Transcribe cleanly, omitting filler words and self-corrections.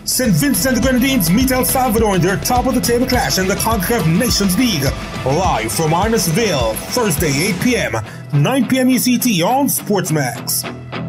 St. Vincent and the Grenadines meet El Salvador in their top-of-the-table clash in the CONCACAF Nations League. Live from Arnesville, Thursday, 8 p.m., 9 p.m. ECT on SportsMax.